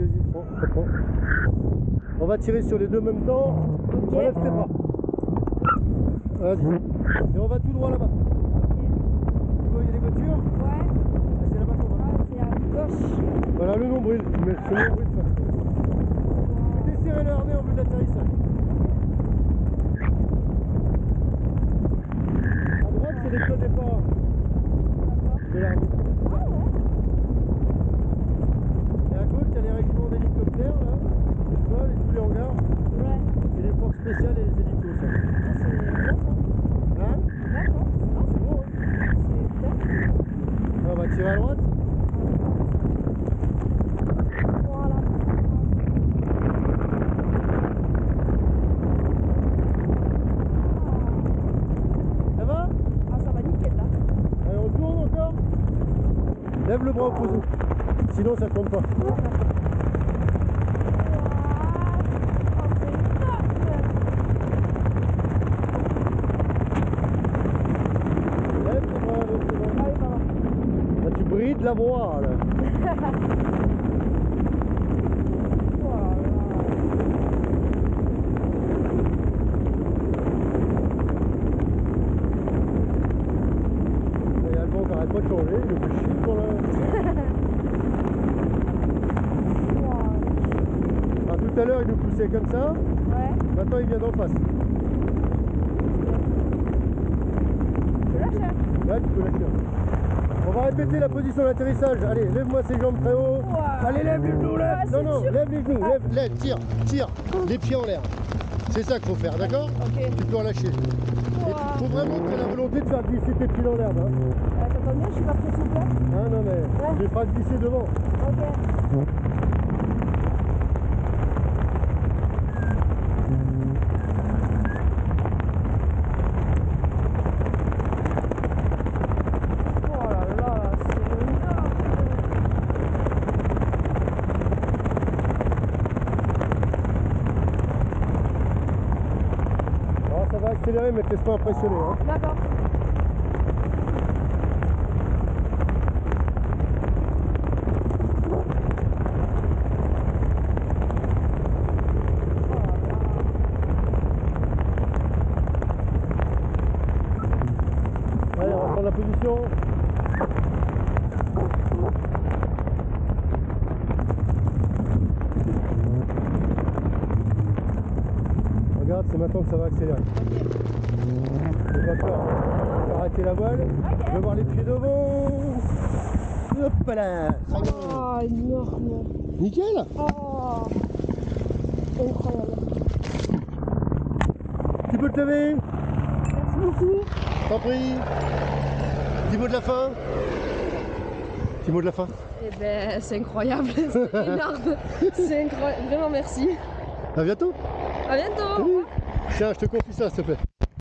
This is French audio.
vas-y, prends, prends. On va tirer sur les deux en même temps. Ok. Relève tes bras. Vas-y. Et on va tout droit là-bas. Tu vois, il y a les voitures. Ouais. Ah, c'est là-bas qu'on va. Ah, c'est à gauche. Voilà le nombril. Tu mets sur le nombril. Desserrez le harnais en vue de l'atterrissage. À droite, c'est l'école départ de l'armée. Ah ouais. Et à gauche, il y a les régiments d'hélicoptères, là. Tu vois, tous les hangars. Ouais. C'est les forces spéciales et les hélicos, ça. Ah, c'est d'accord. Hein? D'accord. Ah, C'est beau, hein? c'est top. On va tirer à droite. Voilà. Ça va? Ah, ça va nickel là. Allez, on tourne encore. Lève le bras opposé. Sinon, ça tourne pas. Lève tes bras, lève tes bras. Ah oui, pardon. Là, tu brides la voie, là. Il y a le vent qui arrête pas de changer, il nous chie pour là. Ah, tout à l'heure, il nous poussait comme ça. Ouais. Maintenant, il vient d'en face. Je lâche. Là, tu peux lâcher. On va répéter la position d'atterrissage. Allez, lève-moi ses jambes très haut. Wow. Allez, lève les genoux, lève. Ah, Non, c'est non, dur. lève les genoux, lève, tire, les pieds en l'air. C'est ça qu'il faut faire, d'accord? Ok. Tu peux relâcher. Il faut vraiment que tu aies la volonté de faire glisser tes pieds dans l'herbe. Hein. Ça tombe bien, je suis pas très souple. Ah non, mais je les ferai glisser devant. Ok. Oh là là, c'est énorme. Alors, ça va accélérer, mais te laisse pas impressionner. Hein. D'accord. Allez, on va prendre la position. Regarde, c'est maintenant que ça va accélérer. C'est pas peur. On va arrêter la voile. Ok. Je vais voir les pieds devant. Hop là. Ça y est. Oh, énorme. Nickel. Oh, incroyable. Tu peux te lever. Merci beaucoup. T'en prie. Petit mot de la fin. Petit mot de la fin. Eh ben, c'est incroyable. C'est énorme. C'est incroyable. Vraiment, merci. À bientôt. À bientôt. Salut. Tiens, je te confie ça, s'il te plaît.